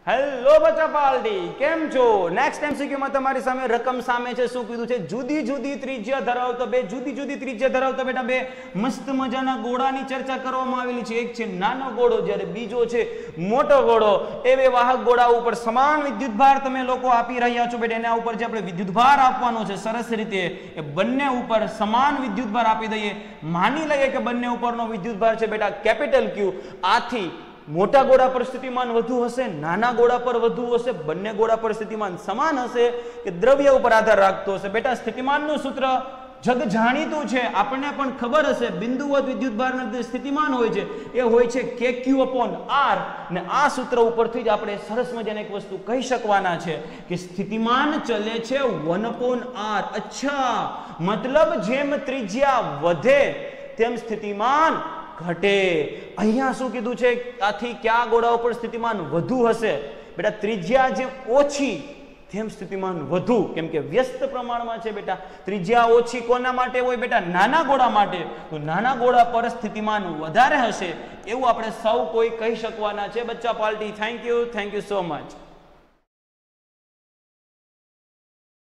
Hello બચ્ચા party, કેમ છો? નેક્સ્ટ એમસીક્યુમાં તમારી સામે રકમ સામે છે. શું કીધું છે? જુદી જુદી ત્રિજ્યા ધરાવતા જુદી જુદી ત્રિજ્યા ધરાવતા બેટા બે મસ્ત મજાના ગોળાની ચર્ચા કરવામાં આવેલી છે. એક છે નાનો ગોળો, જ્યારે બીજો છે મોટો ગોળો. એ બે વાહક ગોળા ઉપર સમાન વિદ્યુતભાર તમે લોકો આપી રહ્યા છો બેટા. એના ઉપર જે આપણે વિદ્યુતભાર આપવાનો છે સરસ રીતે, એ બંને ઉપર સમાન વિદ્યુતભાર આપી દઈએ. માની લઈએ કે બંને ઉપરનો વિદ્યુતભાર છે બેટા કેપિટલ ક્યુ. આથી મોટા ગોળા પર સ્થિતિમાન વધુ હશે, નાના ગોળા પર વધુ હશે, બંને ગોળા પર સ્થિતિમાન સમાન હશે કે દ્રવ્ય ઉપર આધાર રાખતો હશે. બેટા સ્થિતિમાનનું સૂત્ર જગ જાણીતું છે, આપણને પણ ખબર હશે. બિંદુવત વિદ્યુતભારના જે સ્થિતિમાન હોય છે એ હોય છે KQ/R. ને આ સૂત્ર ઉપરથી જ આપણે સરસ મજાની એક વસ્તુ કહી શકવાના છે કે સ્થિતિમાન ચલે છે 1/R. અચ્છા, મતલબ જેમ ત્રિજ્યા વધે તેમ સ્થિતિમાન ઘટે. અહીંયા શું કીધું છે? આથી કયા ગોળા ઉપર સ્થિતિમાન વધુ હશે? બેટા ત્રિજ્યા જે ઓછી તેમ સ્થિતિમાન વધુ, કેમ કે વ્યસ્ત પ્રમાણમાં છે બેટા. ત્રિજ્યા ઓછી કોના માટે હોય બેટા? નાના ગોળા માટે. તો નાના ગોળા પર સ્થિતિમાન વધારે હશે એવું આપણે સૌ કોઈ કહી શકવાના છે. બચ્ચા party, thank you so much.